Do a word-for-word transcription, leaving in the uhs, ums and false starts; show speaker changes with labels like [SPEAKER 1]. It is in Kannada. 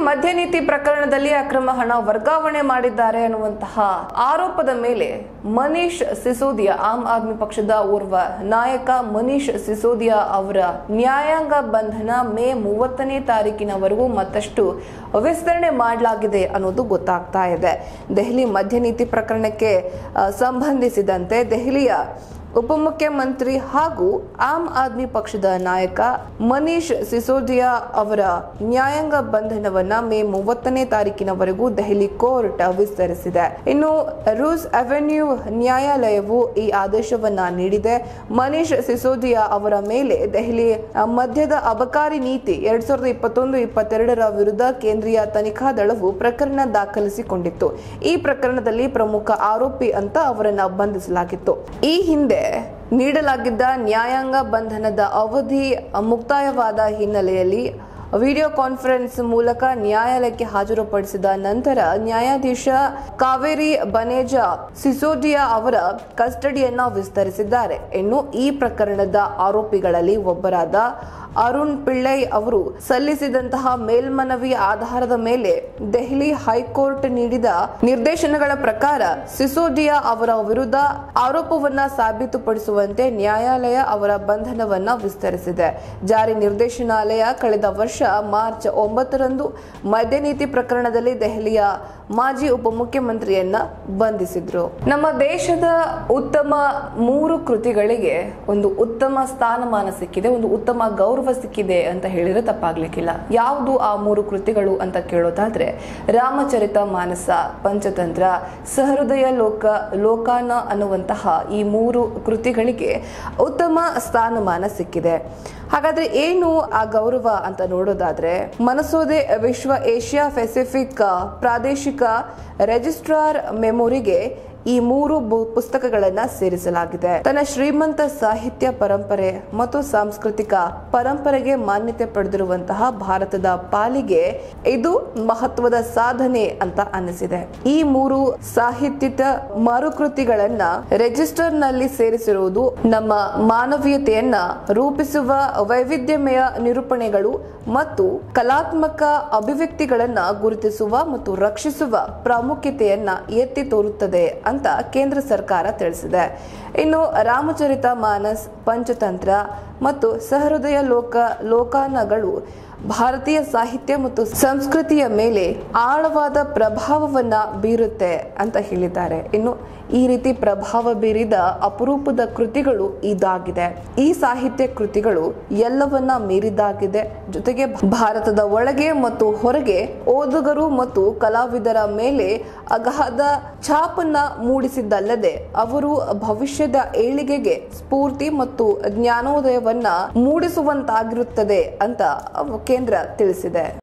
[SPEAKER 1] ಮದ್ಯ ನೀತಿ ಪ್ರಕರಣದಲ್ಲಿ ಅಕ್ರಮ ಹಣ ವರ್ಗಾವಣೆ ಮಾಡಿದ್ದಾರೆ ಅನ್ನುವಂತಹ ಆರೋಪದ ಮೇಲೆ ಮನೀಶ್ ಸಿಸೋದಿಯಾ, ಆಮ್ ಆದ್ಮಿ ಪಕ್ಷದ ಓರ್ವ ನಾಯಕ ಮನೀಶ್ ಸಿಸೋದಿಯಾ ಅವರ ನ್ಯಾಯಾಂಗ ಬಂಧನ ಮೇ ಮೂವತ್ತನೇ ತಾರೀಕಿನವರೆಗೂ ಮತ್ತಷ್ಟು ವಿಸ್ತರಣೆ ಮಾಡಲಾಗಿದೆ ಅನ್ನೋದು ಗೊತ್ತಾಗ್ತಾ ಇದೆ. ದೆಹಲಿ ಮದ್ಯ ನೀತಿ ಪ್ರಕರಣಕ್ಕೆ ಸಂಬಂಧಿಸಿದಂತೆ ದೆಹಲಿಯ ಉಪಮುಖ್ಯಮಂತ್ರಿ ಹಾಗೂ ಆಮ್ ಆದ್ಮಿ ಪಕ್ಷದ ನಾಯಕ ಮನೀಶ್ ಸಿಸೋದಿಯಾ ಅವರ ನ್ಯಾಯಾಂಗ ಬಂಧನವನ್ನ ಮೇ ಮೂವತ್ತನೇ ತಾರೀಕಿನವರೆಗೂ ದೆಹಲಿ ಕೋರ್ಟ್ ವಿಸ್ತರಿಸಿದೆ. ಇನ್ನು ರೂಸ್ ಅವೆನ್ಯೂ ನ್ಯಾಯಾಲಯವು ಈ ಆದೇಶವನ್ನ ನೀಡಿದೆ. ಮನೀಶ್ ಸಿಸೋದಿಯಾ ಅವರ ಮೇಲೆ ದೆಹಲಿ ಮದ್ಯದ ಅಬಕಾರಿ ನೀತಿ ಎರಡ್ ಸಾವಿರದ ಇಪ್ಪತ್ತೊಂದು ಇಪ್ಪತ್ತೆರಡರ ವಿರುದ್ಧ ಕೇಂದ್ರೀಯ ತನಿಖಾ ದಳವು ಪ್ರಕರಣ ದಾಖಲಿಸಿಕೊಂಡಿತ್ತು. ಈ ಪ್ರಕರಣದಲ್ಲಿ ಪ್ರಮುಖ ಆರೋಪಿ ಅಂತ ಅವರನ್ನ ಬಂಧಿಸಲಾಗಿತ್ತು. ಈ ಹಿಂದೆ ನೀಡಲಾಗಿದ್ದ ನ್ಯಾಯಾಂಗ ಬಂಧನದ ಅವಧಿ ಮುಕ್ತಾಯವಾದ ಹಿನ್ನೆಲೆಯಲ್ಲಿ ವಿಡಿಯೋ ಕಾನ್ಫರೆನ್ಸ್ ಮೂಲಕ ನ್ಯಾಯಾಲಯಕ್ಕೆ ಹಾಜರುಪಡಿಸಿದ ನಂತರ ನ್ಯಾಯಾಧೀಶ ಕಾವೇರಿ ಬನೇಜಾ ಸಿಸೋದಿಯಾ ಅವರ ಕಸ್ಟಡಿಯನ್ನ ವಿಸ್ತರಿಸಿದ್ದಾರೆ. ಇನ್ನು ಈ ಪ್ರಕರಣದ ಆರೋಪಿಗಳಲ್ಲಿ ಒಬ್ಬರಾದ ಅರುಣ್ ಪಿಳ್ಳೈ ಅವರು ಸಲ್ಲಿಸಿದಂತಹ ಮೇಲ್ಮನವಿ ಆಧಾರದ ಮೇಲೆ ದೆಹಲಿ ಹೈಕೋರ್ಟ್ ನೀಡಿದ ನಿರ್ದೇಶನಗಳ ಪ್ರಕಾರ ಸಿಸೋದಿಯಾ ಅವರ ವಿರುದ್ಧ ಆರೋಪವನ್ನ ಸಾಬೀತುಪಡಿಸುವಂತೆ ನ್ಯಾಯಾಲಯ ಅವರ ಬಂಧನವನ್ನ ವಿಸ್ತರಿಸಿದೆ. ಜಾರಿ ನಿರ್ದೇಶನಾಲಯ ಕಳೆದ ವರ್ಷ ಮಾರ್ಚ್ ಒಂಬತ್ತರಂದು ಮದ್ಯ ನೀತಿ ಪ್ರಕರಣದಲ್ಲಿ ದೆಹಲಿಯ ಮಾಜಿ ಉಪಮುಖ್ಯಮಂತ್ರಿಯನ್ನ ಬಂಧಿಸಿದ್ರು. ನಮ್ಮ ದೇಶದ ಉತ್ತಮ ಮೂರು ಕೃತಿಗಳಿಗೆ ಒಂದು ಉತ್ತಮ ಸ್ಥಾನಮಾನ ಸಿಕ್ಕಿದೆ, ಒಂದು ಉತ್ತಮ ಗೌರವ ಸಿಕ್ಕಿದೆ ಅಂತ ಹೇಳಿದ್ರೆ ತಪ್ಪಾಗ್ಲಿಕ್ಕಿಲ್ಲ. ಯಾವುದು ಆ ಮೂರು ಕೃತಿಗಳು ಅಂತ ಕೇಳೋದಾದ್ರೆ ರಾಮಚರಿತ ಮಾನಸ, ಪಂಚತಂತ್ರ, ಸಹೃದಯ ಲೋಕ ಲೋಕಾನ ಅನ್ನುವಂತಹ ಈ ಮೂರು ಕೃತಿಗಳಿಗೆ ಉತ್ತಮ ಸ್ಥಾನಮಾನ ಸಿಕ್ಕಿದೆ. ಹಾಗಾದ್ರೆ ಏನು ಆ ಗೌರವ ಅಂತ ನೋಡೋದಾದ್ರೆ ಮನಸೋದೆ ವಿಶ್ವ ಏಷ್ಯಾ ಪೆಸಿಫಿಕ್ ಪ್ರಾದೇಶಿಕ ರಿಜಿಸ್ಟ್ರಾರ್ ಮೆಮೊರಿಗೆ ಈ ಮೂರು ಪುಸ್ತಕಗಳನ್ನ ಸೇರಿಸಲಾಗಿದೆ. ತನ್ನ ಶ್ರೀಮಂತ ಸಾಹಿತ್ಯ ಪರಂಪರೆ ಮತ್ತು ಸಾಂಸ್ಕೃತಿಕ ಪರಂಪರೆಗೆ ಮಾನ್ಯತೆ ಪಡೆದಿರುವಂತಹ ಭಾರತದ ಪಾಲಿಗೆ ಇದು ಮಹತ್ವದ ಸಾಧನೆ ಅಂತ ಅನಿಸಿದೆ. ಈ ಮೂರು ಸಾಹಿತ್ಯಿಕ ಮರುಕೃತಿಗಳನ್ನ ರಿಜಿಸ್ಟರ್ ನಲ್ಲಿ ಸೇರಿಸಿರುವುದು ನಮ್ಮ ಮಾನವೀಯತೆಯನ್ನ ರೂಪಿಸುವ ವೈವಿಧ್ಯಮಯ ನಿರೂಪಣೆಗಳು ಮತ್ತು ಕಲಾತ್ಮಕ ಅಭಿವ್ಯಕ್ತಿಗಳನ್ನ ಗುರುತಿಸುವ ಮತ್ತು ರಕ್ಷಿಸುವ ಪ್ರಾಮುಖ್ಯತೆಯನ್ನ ಎತ್ತಿ ತೋರುತ್ತದೆ ಅಂತ ಕೇಂದ್ರ ಸರ್ಕಾರ ತಿಳಿಸಿದೆ. ಇನ್ನು ರಾಮಚರಿತ ಮಾನಸ್, ಪಂಚತಂತ್ರ ಮತ್ತು ಸಹೃದಯ ಲೋಕ ಲೋಕಾನಗಳು ಭಾರತೀಯ ಸಾಹಿತ್ಯ ಮತ್ತು ಸಂಸ್ಕೃತಿಯ ಮೇಲೆ ಆಳವಾದ ಪ್ರಭಾವವನ್ನ ಬೀರುತ್ತೆ ಅಂತ ಹೇಳಿದ್ದಾರೆ. ಇನ್ನು ಈ ರೀತಿ ಪ್ರಭಾವ ಬೀರಿದ ಅಪರೂಪದ ಕೃತಿಗಳು ಇದಾಗಿದೆ. ಈ ಸಾಹಿತ್ಯ ಕೃತಿಗಳು ಎಲ್ಲವನ್ನ ಮೀರಿದಾಗಿದೆ. ಜೊತೆಗೆ ಭಾರತದ ಒಳಗೆ ಮತ್ತು ಹೊರಗೆ ಓದುಗರು ಮತ್ತು ಕಲಾವಿದರ ಮೇಲೆ ಅಗಾಧ ಛಾಪನ್ನ ಮೂಡಿಸಿದ್ದಲ್ಲದೆ ಅವರು ಭವಿಷ್ಯದ ಏಳಿಗೆಗೆ ಸ್ಫೂರ್ತಿ ಮತ್ತು ಜ್ಞಾನೋದಯವನ್ನ ಮೂಡಿಸುವಂತಾಗಿರುತ್ತದೆ ಅಂತ ಕೇಂದ್ರ ತಿಳಿಸಿದೆ.